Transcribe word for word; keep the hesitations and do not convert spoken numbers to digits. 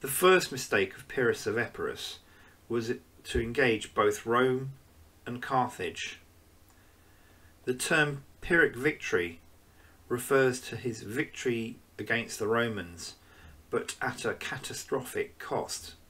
The first mistake of Pyrrhus of Epirus was to engage both Rome and Carthage. The term Pyrrhic victory refers to his victory against the Romans, but at a catastrophic cost.